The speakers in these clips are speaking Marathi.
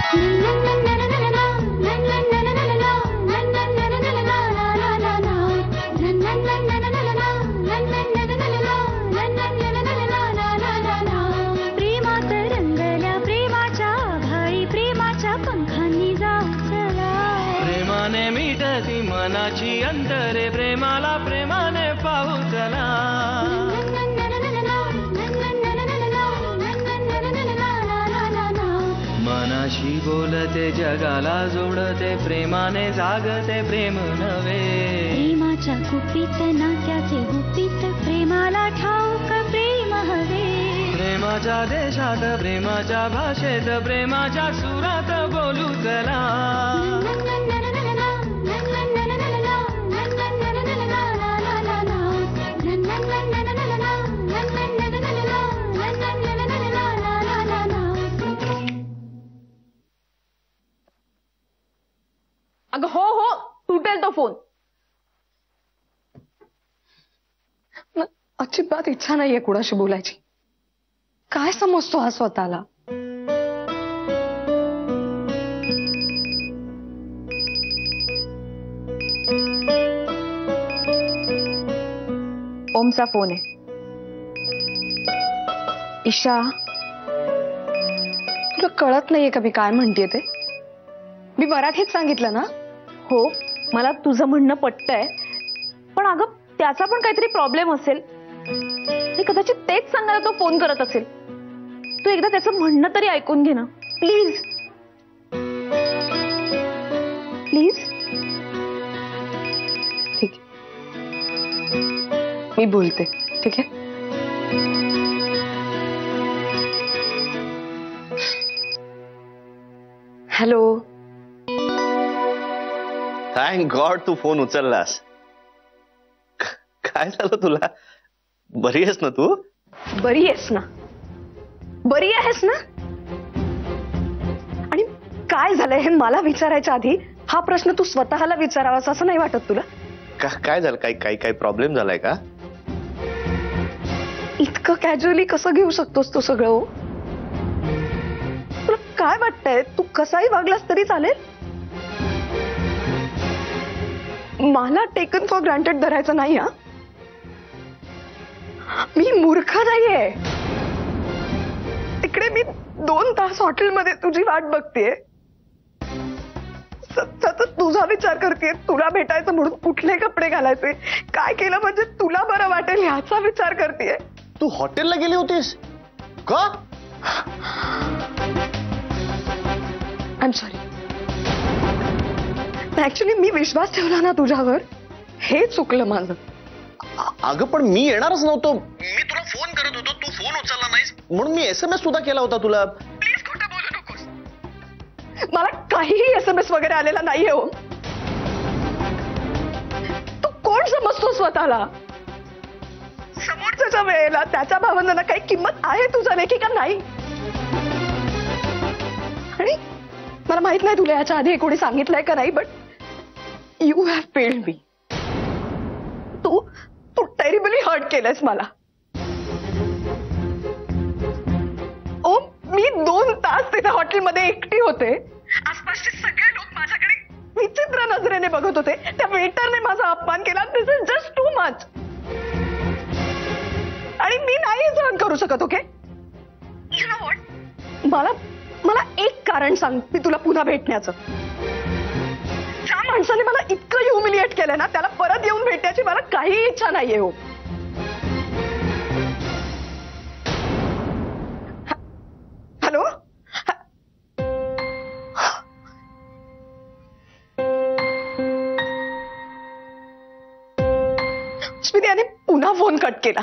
मनाची अंतरे प्रेमाला प्रेमाने पाहू चला. मनाशी बोलते जगाला जोडते प्रेमाने जागते प्रेम नवे. प्रेमाच्या गुपित नात्याचे गुपित प्रेमाला ठाऊक प्रेम हवे. प्रेमाच्या देशात प्रेमाच्या भाषेत प्रेमाच्या सुरात बोलू चला. अगं हो हो तुटेल तो फोन. अजिबात इच्छा नाहीये कुणाशी बोलायची. काय समजतो हा स्वतःला? ओमचा फोन आहे. ईशा, तुला कळत नाहीये का मी काय म्हणतेय ते? मी मराठीत सांगितलं ना. हो मला तुझं म्हणणं पटतंय, पण अगं त्याचा पण काहीतरी प्रॉब्लेम असेल. कदाचित तेच सांगायला तो फोन करत असेल. तू एकदा त्याचं म्हणणं तरी ऐकून घे ना प्लीज. प्लीज. ठीक आहे, मी बोलते. ठीक आहे. हॅलो. थँक गॉड तू फोन उचललास. काय झालं तुला? बरी आहेस ना तू? बरी आहेस ना? बरी आहेस ना? आणि काय झालंय हे मला विचारायच्या आधी हा प्रश्न तू स्वतःला विचारावास असं नाही वाटत तुला? काय झालं? काही प्रॉब्लेम झालाय का? इतकं कॅज्युअली कसं घेऊ शकतोस तू सगळं? हो, तुला काय वाटतंय? तू कसाही वागलास तरी चालेल? मला टेकन फॉर ग्रांटेड धरायचं नाही. हा, मी मूर्ख नाहीये. तिकडे मी 2 तास हॉटेलमध्ये तुझी वाट बघतेय, सतत तुझा विचार करतेय, तुला भेटायचं म्हणून कुठले कपडे घालायचे, काय केलं म्हणजे तुला बरं वाटेल ह्याचा विचार करतेय. तू हॉटेलला गेली होतीस का? I am sorry. ऍक्च्युली मी विश्वास ठेवला ना तुझ्यावर, हे चुकलं माझं. अगं पण मी येणारच नव्हतो. मी तुला फोन करत होतो, तू फोन उचलला नाहीस म्हणून मी SMS सुद्धा केला होता तुला. प्लीज खोटं बोलू नकोस. मला काहीही SMS वगैरे आलेला नाहीये. हो, तू कोण समजतो स्वतःला? समोरच्या वेळेला त्याच्या भावनांना काही किंमत आहे तुझ्या लेखी का नाही? आणि मला माहित नाही तुला याच्या आधी कोणी सांगितलंय का नाही, but you have failed me. तू टेरिबली हर्ट केलंयस मला. ओ, मी 2 तास तिथे हॉटेलमध्ये एकटी होते. आसपासचे सगळे लोक माझ्याकडे विचित्र नजरेने बघत होते. त्या वेटरने माझा अपमान केला. This is just too much. आणि मी नाही सहन करू शकत. ओके, यू नो व्हॉट, मला एक कारण सांग मी तुला पुन्हा भेटण्याचं. ज्या माणसाने मला इतकं ह्युमिलिएट केलं ना, त्याला परत येऊन भेटण्याची मला काही इच्छा नाहीये. हो, हॅलो. स्मिती पुन्हा फोन कट केला.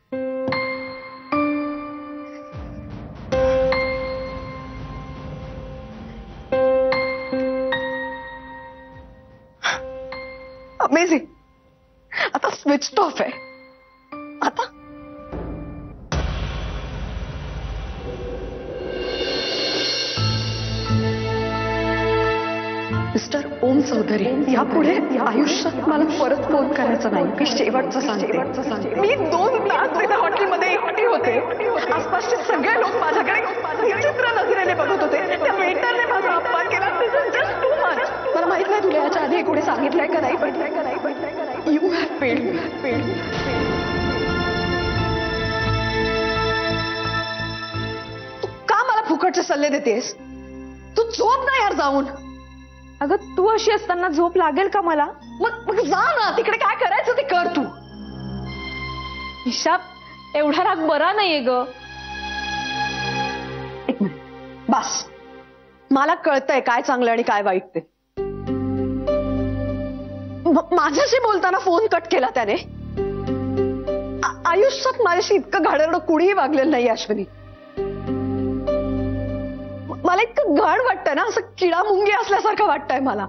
अमेझिंग. आता स्विच ऑफ आहे. आता मिस्टर ओम चौधरी, यापुढे आयुष्यात मला परत फोन करायचा नाही. मी शेवटचं सांगते. मी 2 तास तिथे हॉटेलमध्ये एकटी होते. आसपासचे सगळे लोक माझ्याकडे विचित्र नजरेने बघत होते. त्या वेटरने माझा फुकटचे सल्ले देतेस? तू झोप ना यार जाऊन. अगं तू अशी असताना झोप लागेल का मला? मग जा ना, तिकडे काय करायचं ते कर तू. ईशा, एवढा राग बरा नाहीये ग. एक मिनिट बस. मला कळतंय काय चांगलं आणि काय वाईट ते. माझ्याशी बोलताना फोन कट केला त्याने. आयुष्यात माझ्याशी इतकं घाणेरडं कुणीही वागलेलं नाही अश्विनी. मला इतकं घाण वाटतंय ना, असं किडा मुंगी असल्यासारखं वाटतंय मला.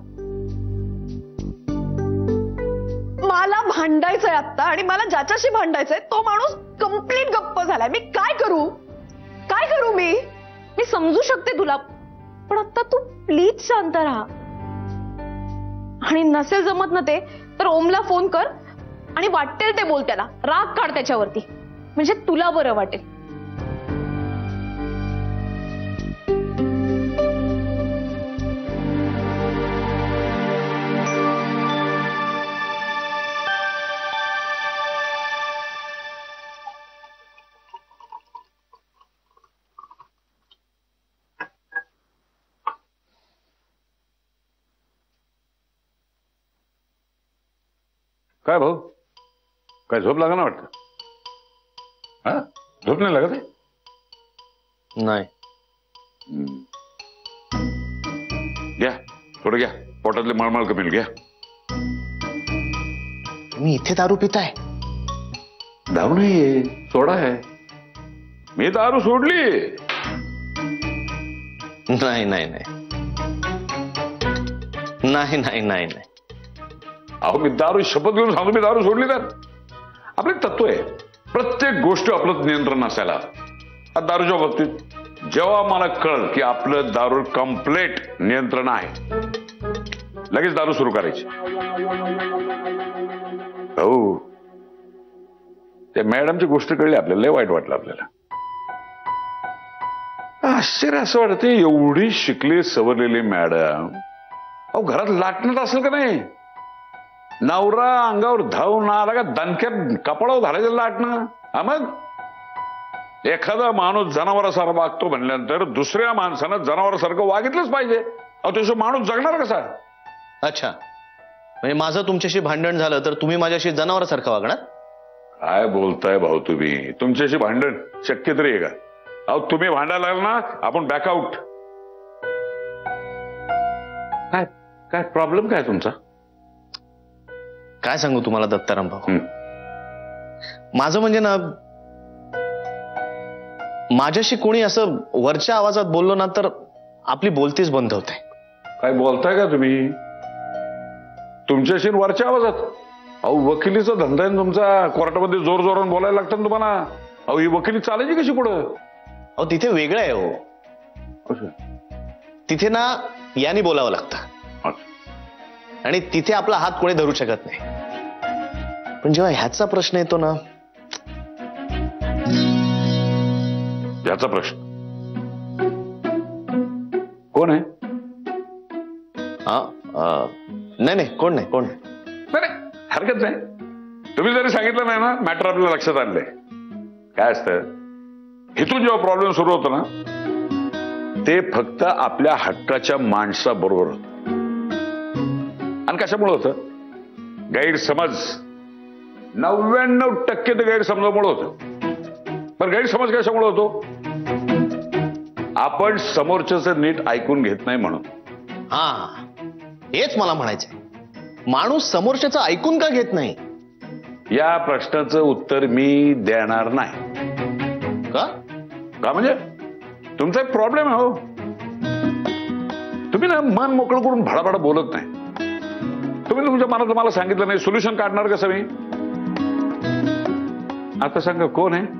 मला भांडायचंय आत्ता, आणि मला ज्याच्याशी भांडायचंय तो माणूस कम्प्लीट गप्प झालाय. मी काय करू? काय करू मी? मी समजू शकते तुला, पण आता तू प्लीज शांत राहा. आणि नसेल जमत ना ते, तर ओमला फोन कर आणि वाटेल ते बोल त्याला. राग काढ त्याच्यावरती, म्हणजे तुला बरं वाटेल. काय भाऊ, काय झोप लागा ना वाटतं? हा, झोप नाही लागत आहे? नाही. घ्या थोडं, घ्या पोटातले मळमळ कमी घ्या. मी इथे दारू पिताय? दारू नाहीये, सोडा आहे. मी दारू सोडली. नाही नाही नाही नाही नाही नाही नाही. अहो मी दारू शपथ घेऊन सांगतो, मी दारू सोडली. तर आपले तत्व आहे, प्रत्येक गोष्ट आपलं नियंत्रण असायला. दारूच्या बाबतीत जेव्हा मला कळलं की आपलं दारू कम्प्लीट नियंत्रण आहे, लगेच दारू सुरू करायची. हो, त्या मॅडमची गोष्ट कळली आपल्याला, लय वाईट वाटलं आपल्याला. आश्चर्य असं वाटते, एवढी शिकली सवरलेली मॅडम अहो घरात लाटणं असेल का नाही? नवरा अंगावर धावून आला का दणक्यात कपडावर घालायचं लाटणं. हा, मग एखादा माणूस जनावरासारखा वागतो म्हणल्यानंतर दुसऱ्या माणसानं जनावरासारखं वागितलंच पाहिजे. अहो त्याशिवाय माणूस जगणार कसा? अच्छा, म्हणजे माझं तुमच्याशी भांडण झालं तर तुम्ही माझ्याशी जनावरासारखं वागणार? काय बोलताय भाऊ तुम्ही? तुमच्याशी भांडण शक्य तरी आहे का? अहो तुम्ही भांडायला लागला ना, आपण बॅकआउट. काय काय प्रॉब्लेम काय तुमचा? काय सांगू तुम्हाला दत्ताराम भाऊ, माझं म्हणजे ना, माझ्याशी कोणी असं वरच्या आवाजात बोललो ना तर आपली बोलतीच बंद होते. काय बोलताय का तुम्ही? तुमच्याशी वरच्या आवाजात? अहो वकिलीचा धंदा आहे तुमचा, कोर्टामध्ये जोर जोरानं बोलायला लागतं तुम्हाला. अहो ही वकिली चालायची कशी पुढं? अहो तिथे वेगळं आहे हो. तिथे ना याने बोलावं लागतं, आणि तिथे आपला हात कोणी धरू शकत नाही. पण जेव्हा ह्याचा प्रश्न येतो ना, याचा प्रश्न कोण आहे? नाही नाही, कोण नाही, कोण नाही. नाही हरकत नाही. तुम्ही जरी सांगितलं नाही ना, मॅटर आपल्या लक्षात आणलंय. काय असतं, इथून जेव्हा प्रॉब्लेम सुरू होतो ना, ते फक्त आपल्या हक्काच्या माणसाबरोबर होतं. आणि कशामुळे होतं? गैरसमज. 99% ते गैरसमजामुळे होतं. पण गैरसमज कशामुळे होतो? आपण समोरच्याचं नीट ऐकून घेत नाही म्हणून. हा, हेच मला म्हणायचंय. माणूस समोरच्याचं ऐकून का घेत नाही? या प्रश्नाचं उत्तर मी देणार नाही. का? का म्हणजे तुमचा एक प्रॉब्लेम आहे हो. तुम्ही ना मन मोकळं करून भडाभडा बोलत नाही. तुम्ही तुमच्या मनात मला सांगितलं नाही, सोल्युशन काढणार कसं मी? आता सांगा कोण आहे?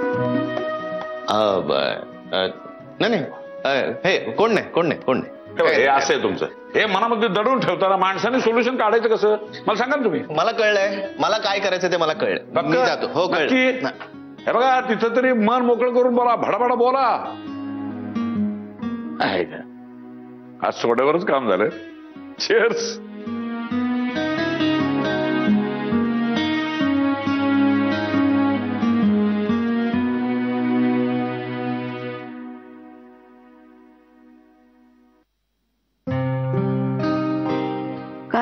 नाही नाही, हे कोण नाही, कोण नाही, कोण नाही. हे असं आहे तुमचं. हे मनामध्ये दडून ठेवताना माणसाने सोल्युशन काढायचं कसं मला सांगा ना तुम्ही. मला कळलंय, मला काय करायचं ते मला कळलं. मी जातो. हो कळलं. हे बघा, तिथं तरी मन मोकळं करून बोला, भडाभडा बोला. आहे का? आज सोड्यावरच काम झालं. चीअर्स.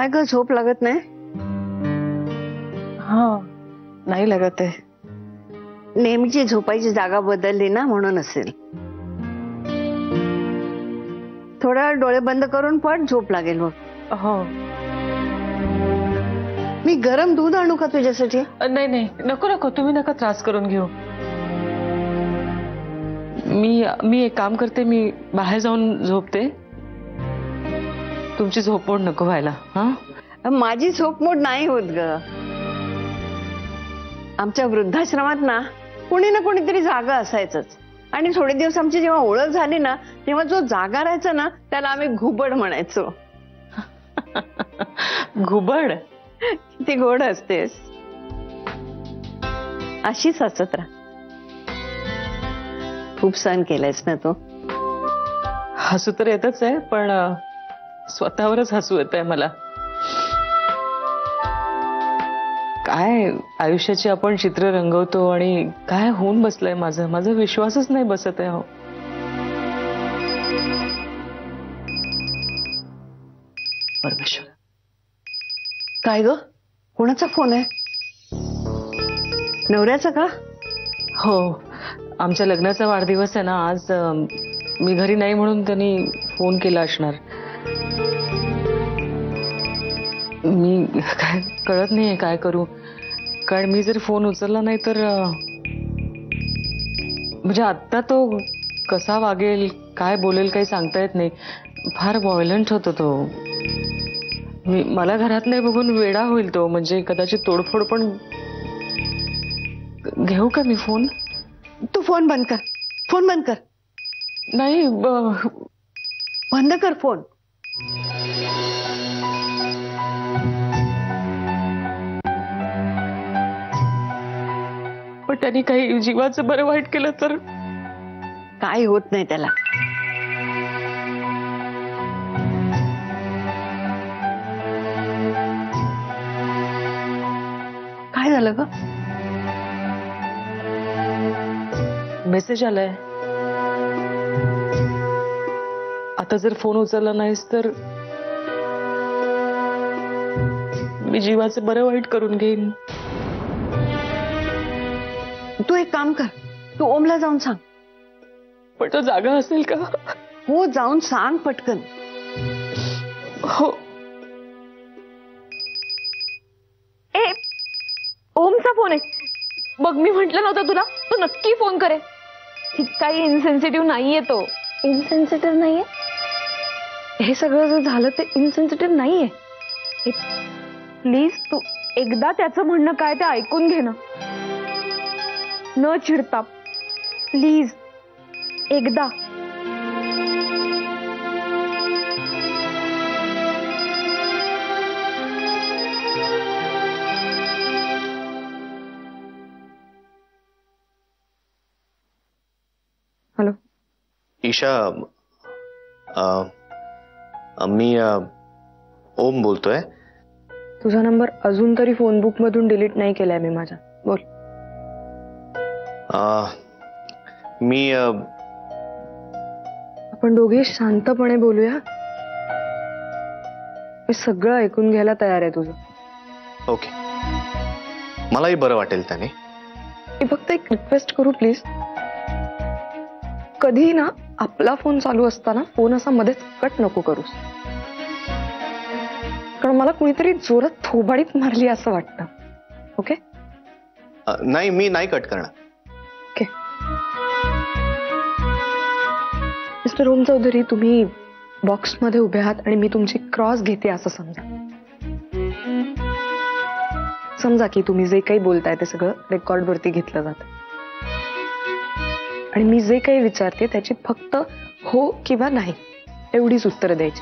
काय ग, झोप लागत नाही? हा नाही लागत आहे. नेहमीची झोपायची जागा बदलली ना, म्हणून असेल. थोडा डोळे बंद करून पण झोप लागेल. मग हो. मी गरम दूध आणू का तुझ्यासाठी? नाही नाही, नको नको, तुम्ही नका त्रास करून घेऊ. मी एक काम करते, मी बाहेर जाऊन झोपते. तुमची झोपमोड नको व्हायला. हा, माझी झोपमोड नाही होत ग. आमच्या वृद्धाश्रमात ना कोणी ना कोणीतरी जागा असायचंच. आणि थोडे दिवस आमची जेव्हा ओळख झाली ना, तेव्हा जो जागा राहायचा ना, त्याला आम्ही घुबड म्हणायचो. घुबड? ती गोड असतेस. अशीच हसत राहा. खूप सहन केलंयस ना तू. हसू तर येतच आहे, पण स्वतःवरच हसू येत आहे मला. काय आयुष्याची आपण चित्र रंगवतो आणि काय होऊन बसलंय माझा विश्वासच नाही बसत आहे. हो, परमेश्वर. काय ग, कोणाचा फोन आहे? नवऱ्याचा का? हो, आमच्या लग्नाचा वाढदिवस आहे ना आज. मी घरी नाही म्हणून त्यांनी फोन केला असणार. मी काय कळत नाहीये काय करू. कारण मी जर फोन उचलला नाही तर म्हणजे आत्ता तो कसा वागेल, काय बोलेल, काही सांगता येत नाही. फार व्हायलंट होतो तो. मला घरात नाही बघून वेडा होईल तो. म्हणजे कदाचित तोडफोड पण. घेऊ का मी फोन? तू फोन बंद कर. फोन बंद कर. नाही, बंद कर फोन. पण त्यांनी काही जीवाचं बरं वाईट केलं तर? काय होत नाही त्याला. काय झालं ग? मेसेज आलाय. आता जर फोन उचलला नाहीस तर मी जीवाचं बरं वाईट करून घेईन. तू एक काम कर, तू ओमला जाऊन सांग. पण तो जागा असेल का? हो, जाऊन सांग पटकन. हो. ए, ओमचा फोन आहे. बघ, मी म्हंटल नव्हतं तुला, तू नक्की फोन करे. काही इनसेन्सिटिव्ह नाहीये तो. इनसेन्सिटिव्ह नाहीये? हे सगळं जर झालं ते इनसेन्सिटिव्ह नाहीये. प्लीज तू एकदा त्याचं म्हणणं काय ते ऐकून घे ना, न चिडता. प्लीज एकदा. हॅलो ईशा, मी ओम बोलतोय. तुझा नंबर अजून तरी फोन बुक मधून डिलीट नाही केलाय मी माझा. बोल. मी आपण दोघे शांतपणे बोलूया. मी सगळं ऐकून घ्यायला तयार आहे तुझं. ओके, मलाही बरं वाटेल त्याने. मी फक्त एक रिक्वेस्ट करू प्लीज. कधी ना आपला फोन चालू असताना फोन असा मध्येच कट नको करूस. कारण मला कुणीतरी जोरात थोबाडीत मारली असं वाटतं. ओके? नाही, मी नाही कट करणार. ओके. मिस्टर ओम चौधरी, तुम्ही बॉक्समध्ये उभे आहात आणि मी तुमची क्रॉस घेते असं समजा. समजा की तुम्ही जे काही बोलताय ते सगळं रेकॉर्डवरती घेतलं जातं आणि मी जे काही विचारते त्याची फक्त हो किंवा नाही एवढीच उत्तरं द्यायची.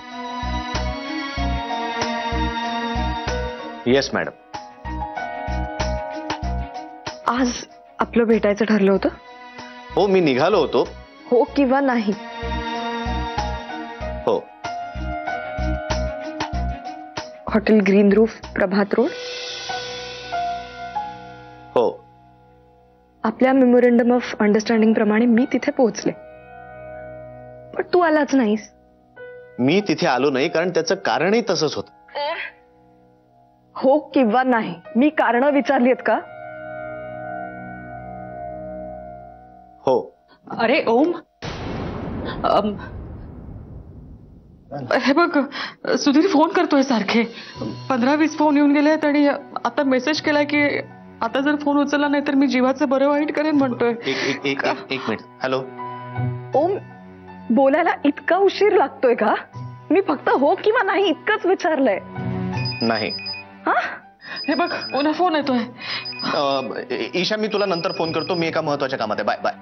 Yes madam. आज आपलं भेटायचं ठरलं होतं? हो, मी निघालो होतो. हो किंवा नाही? हो. Hotel green roof, Prabhat road. हो. आपल्या मेमोरंडम ऑफ अंडरस्टँडिंग प्रमाणे मी तिथे पोहोचले, पण तू आलाच नाहीस. मी तिथे आलो नाही कारण त्याचं कारणही तसंच होतं. हो किंवा नाही, मी कारण विचारली आहेत का? हो. अरे ओम, हे बघ, सुधीर फोन करतोय सारखे. 15-20 फोन येऊन गेले आहेत आणि आता मेसेज केलाय की आता जर फोन उचलला नाही तर मी जीवाचं बरं वाईट करेन म्हणतोय. एक मिनिट. हॅलो. ओम, बोलायला इतका उशीर लागतोय का? मी फक्त हो किंवा नाही इतकंच विचारलंय. नाही. हा? हे बघ, पुन्हा फोन येतोय. ईशा, मी तुला नंतर फोन करतो. मी एका महत्वाच्या कामात आहे. Bye bye.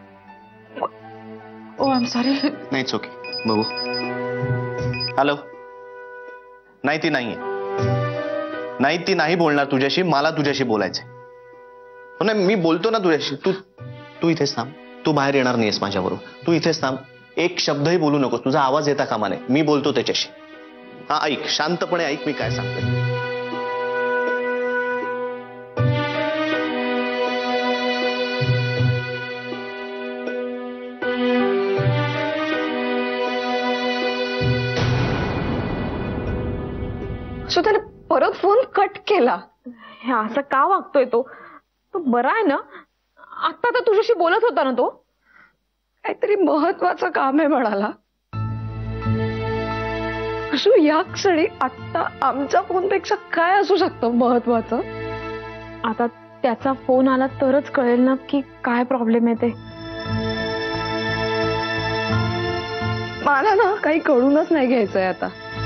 Oh I am sorry. नाही, इट्स ओके. बघू. हॅलो. नाही, ती नाहीये. नाही, ती नाही बोलणार तुझ्याशी. मला तुझ्याशी बोलायचंय. हो नाही, मी बोलतो ना तुझ्याशी. तू इथेच थांब. तू बाहेर येणार नाहीयेस माझ्याबरोबर. तू इथेच थांब. एक शब्दही बोलू नकोस. तुझा आवाज येता कामा नये. मी बोलतो त्याच्याशी. हा, ऐक, शांतपणे ऐक मी काय सांगतोय. सो त्याने परत फोन कट केला. हे असं का वागतोय तो? तो बरा आहे ना? आता तर तुझ्याशी बोलत होता ना तो. काहीतरी महत्वाचं काम आहे म्हणाला. असू या क्षणी आत्ता आमच्या फोनपेक्षा काय असू शकतं महत्वाचं? आता त्याचा फोन आला तरच कळेल ना की काय प्रॉब्लेम आहे ते. मला ना काही कळूनच नाही घ्यायचंय आता.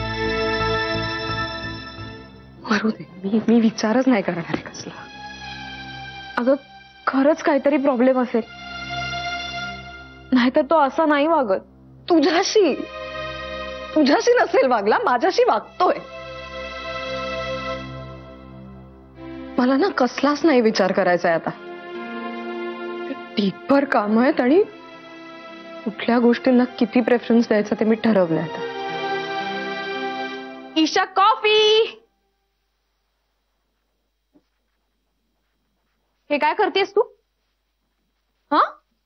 मरू दे, मी विचारच नाही करणार आहे कसला. अगं खरंच काहीतरी प्रॉब्लेम असेल, नाहीतर तो असा नाही वागत. तुझ्याशी नसेल वागला, माझ्याशी वागतोय. मला ना कसलाच नाही विचार करायचा आहे आता. ढीकभर काम आहेत आणि कुठल्या गोष्टींना किती प्रेफरन्स द्यायचं ते मी ठरवलंय आता. ईशा, कॉफी. हे काय करतेस तू? हा,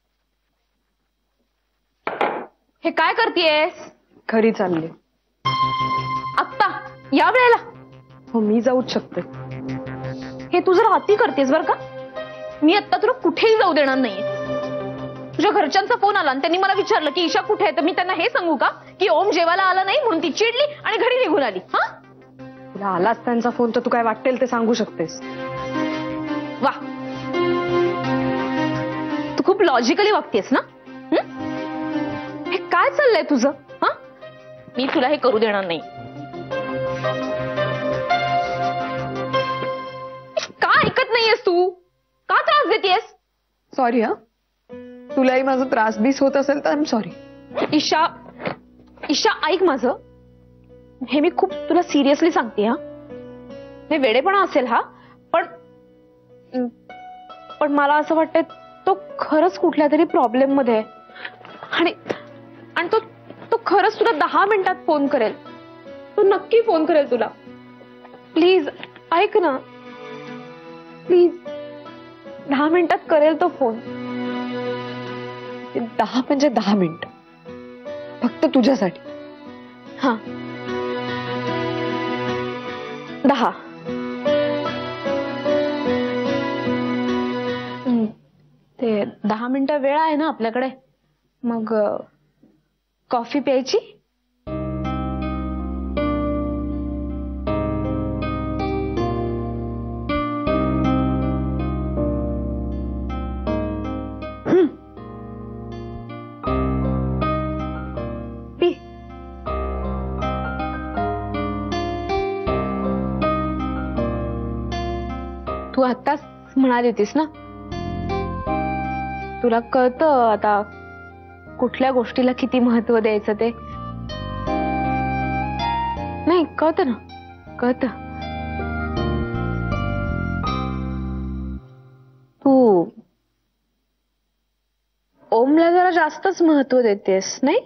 हे काय करतेस? घरी चालले. आत्ता या वेळेला? हो, मी जाऊच शकते. हे तू जरा अति करतेस बर का. मी आत्ता तुला कुठेही जाऊ देणार नाहीये. तुझ्या घरच्यांचा फोन आला आणि त्यांनी मला विचारलं की ईशा कुठे आहे, तर मी त्यांना हे सांगू का की ओम जेवायला आला नाही म्हणून ती चिडली आणि घरी निघून आली? हा, तुला आलाच त्यांचा फोन तर तू काय वाटेल ते सांगू शकतेस. वा, तू खूप लॉजिकली वागतेस ना. हे काय चाललंय तुझं? हा, मी तुला हे करू देणार नाही. का ऐकत नाहीयेस तू? का त्रास देतेस? सॉरी हा, तुलाही माझा त्रास बीस होत असेल तर आय एम सॉरी. ईशा ऐक माझं. हे मी खूप तुला सिरियसली सांगते. हा, हे वेडेपणा असेल हा, पण मला असं वाटतंय तो खरंच कुठल्या तरी प्रॉब्लेम मध्ये आहे. आणि तो खरंच तुला 10 मिनिटात फोन करेल. तो नक्की फोन करेल तुला. प्लीज ऐक ना, प्लीज. 10 मिनिटात करेल तो फोन. 10 म्हणजे 10 मिनिट फक्त तुझ्यासाठी. हा, 10. ते 10 मिनिटं वेळ आहे ना आपल्याकडे. मग कॉफी प्यायची? पी. तू आत्ताच म्हणाली होतीस ना, तुला कळतं आता कुठल्या गोष्टीला किती महत्व द्यायचं ते. नाही, कळतं ना, कळतं. तू ओमला जरा जास्तच महत्व देतेस नाही?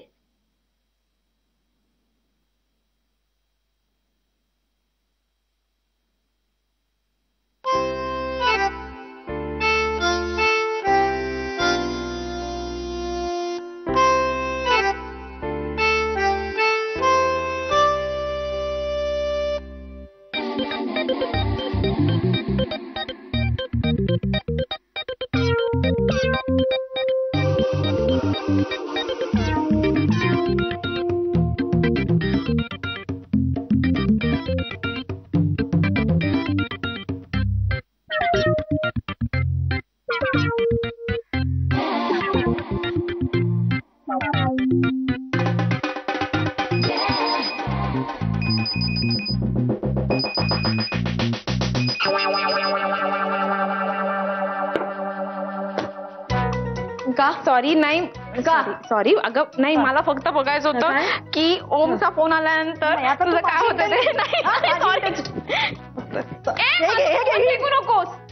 सॉरी नाही का सॉरी अगं नाही मला फक्त बघायचं होतं काय? की ओमचा फोन आल्यानंतर नाही, आता तुझं तू काय माझी होतं ते काही- नाही हा, sorry. हे घे, हे घे, ए, हे घे. मला फोन फेकू नकोस